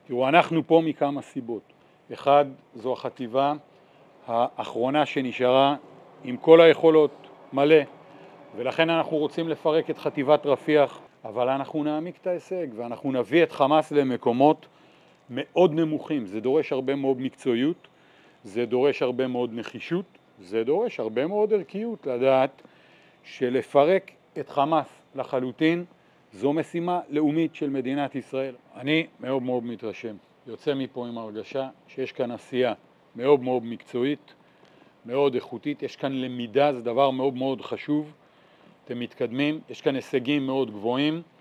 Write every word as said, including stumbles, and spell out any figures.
תראו, אנחנו פה מכמה סיבות. אחד, זו החטיבה האחרונה שנשארה עם כל היכולות מלא, ולכן אנחנו רוצים לפרק את חטיבת רפיח, אבל אנחנו נעמיק את ההישג ואנחנו נביא את חמאס למקומות מאוד נמוכים. זה דורש הרבה מאוד מקצועיות, זה דורש הרבה מאוד נחישות, זה דורש הרבה מאוד ערכיות, לדעת שלפרק את חמאס לחלוטין זו משימה לאומית של מדינת ישראל. אני מאוד מאוד מתרשם, יוצא מפה עם הרגשה שיש כאן עשייה מאוד מאוד מקצועית, מאוד איכותית, יש כאן למידה, זה דבר מאוד מאוד חשוב, אתם מתקדמים, יש כאן הישגים מאוד גבוהים,